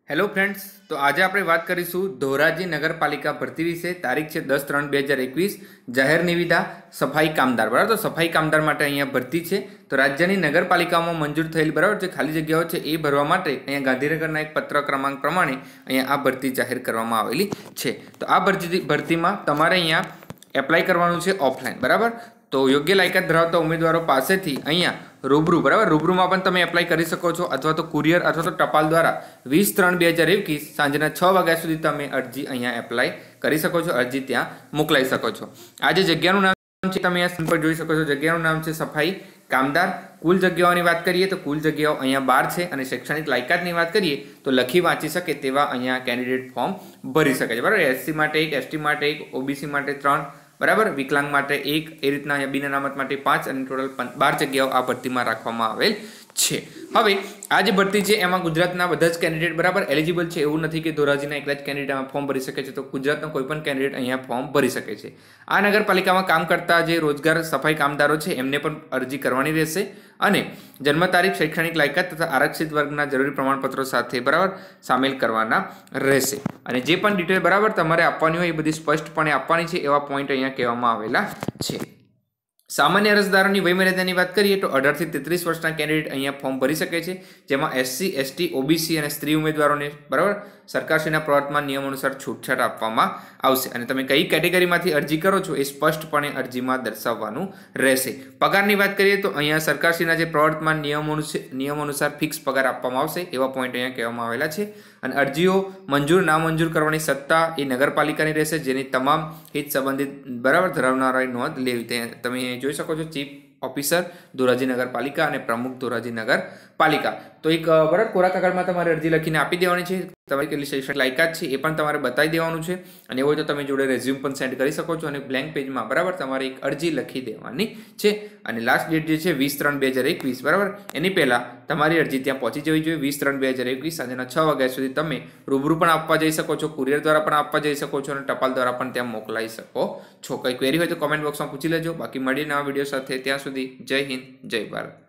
Hello friends, તો આજે આપણે વાત કરીશું ધોરાજી નગરપાલિકા ભરતી વિશે. તારીખ છે 10/3/2021. જાહેર નિવિદા સફાઈ કામદાર. બરાબર, તો સફાઈ કામદાર માટે અહીંયા ભરતી છે. તો રાજ્યની નગરપાલિકામાં મંજૂર થયેલ બરાબર જે ખાલી જગ્યાઓ છે એ ભરવા માટે અહીંયા ગાંધીનગરના એક પત્ર ક્રમાંક પ્રમાણે અહીંયા આ ભરતી જાહેર કરવામાં આવેલી છે. તો આ ભરતીમાં તમારે અહીંયા એપ્લાય કરવાનું છે ઓફલાઈન. બરાબર, તો યોગ્ય લાયકાત ધરાવતા ઉમેદવારો પાસેથી અહીંયા રૂબરૂ બરાબર રૂબરૂમાં પણ તમે એપ્લાય કરી શકો છો, અથવા તો કુરિયર અથવા તો ટપાલ દ્વારા 20/3/2021 સાંજના 6 વાગ્યા સુધી તમે અરજી અહીંયા એપ્લાય કરી શકો છો, અરજી ત્યાં મોકલાઈ શકો છો. આ જે જગ્યાનું નામ છે તમે અહીંયા સ્ક્રીન પર જોઈ શકો છો. જગ્યાનું નામ છે સફાઈ કામદાર. કુલ જગ્યાઓની વાત કરીએ તો કુલ જગ્યાઓ અહીંયા 12 છે, અને શૈક્ષણિક લાયકાતની વાત કરીએ તો લખી વાંચી શકે તેવા અહીંયા કેન્ડિડેટ ફોર્મ ભરી શકે છે. બરાબર, એસસી માટે 1, એસટી માટે 1, ઓબીસી માટે 3, બરાબર, વિકલાંગ માટે 1, એ રીતના અહીંયા બિન અનામત માટે 5, અને ટોટલ 12 જગ્યાઓ આ ભરતીમાં રાખવામાં આવેલ છે. હવે આ જે ભરતી છે એમાં ગુજરાતના બધા જ કેન્ડિડેટ બરાબર એલિજિબલ છે. એવું નથી કે ધોરાજીના એકલા જ કેન્ડિડેટ આમાં ફોર્મ ભરી શકે છે. તો ગુજરાતનો કોઈ પણ કેન્ડિડેટ અહીંયા ફોર્મ ભરી શકે છે. આ નગરપાલિકામાં કામ કરતા જે રોજગાર સફાઈ કામદારો છે એમને પણ અરજી કરવાની રહેશે, અને જન્મ તારીખ, શૈક્ષણિક લાયકાત તથા આરક્ષિત વર્ગના જરૂરી પ્રમાણપત્રો સાથે બરાબર સામેલ કરવાના રહેશે. અને જે પણ ડિટેલ બરાબર તમારે આપવાની હોય એ બધી સ્પષ્ટપણે આપવાની છે, એવા પોઈન્ટ અહીંયા કહેવામાં આવેલા છે. સામાન્ય અરજદારોની વયમર્યાદાની વાત કરીએ તો 18 થી 33 વર્ષના કેન્ડિડેટ અહીંયા ફોર્મ ભરી શકે છે, જેમાં એસસી, એસટી, ઓબીસી અને સ્ત્રી ઉમેદવારોને બરાબર સરકારશ્રીના પ્રવર્તમાન નિયમ અનુસાર છૂટછાટ આપવામાં આવશે. અને તમે કઈ કેટેગરીમાંથી અરજી કરો છો એ સ્પષ્ટપણે અરજીમાં દર્શાવવાનું રહેશે. પગારની વાત કરીએ તો અહીંયા સરકારશ્રીના જે પ્રવર્તમાન નિયમો અનુસાર ફિક્સ પગાર આપવામાં આવશે, એવા પોઈન્ટ અહીંયા કહેવામાં આવેલા છે. અને અરજીઓ મંજૂર નામંજૂર કરવાની સત્તા એ નગરપાલિકાની રહેશે, જેની તમામ હિત સંબંધિત બરાબર ધરાવનારાએ નોંધ લેવી. તમે જોઈ શકો છો ચીફ ઓફિસર ધોરાજી નગરપાલિકા અને પ્રમુખ ધોરાજી નગરપાલિકા. તો એક બરાબર કોરા કાગળમાં તમારે અરજી લખીને આપી દેવાની છે. તમારી કેટલી શૈક્ષણિક લાયકાત છે એ પણ તમારે બતાવી દેવાનું છે, અને એવું હોય તો તમે જોડે રેઝ્યુમ પણ સેન્ડ કરી શકો છો. અને બ્લેન્ક પેજમાં બરાબર તમારે એક અરજી લખી દેવાની છે. અને લાસ્ટ ડેટ જે છે 20/3/2021 બરાબર, એની પહેલાં તમારી અરજી ત્યાં પહોંચી જવી જોઈએ. 20/3/2021 સાંજના 6 વાગ્યા સુધી તમે રૂબરૂ પણ આપવા જઈ શકો છો, કુરિયર દ્વારા પણ આપવા જઈ શકો છો, અને ટપાલ દ્વારા પણ ત્યાં મોકલાઈ શકો છો. કંઈ ક્વેરી હોય તો કોમેન્ટ બોક્સમાં પૂછી લેજો. બાકી મળીને નવા વિડીયો સાથે, ત્યાં સુધી જય હિન્દ, જય ભારત.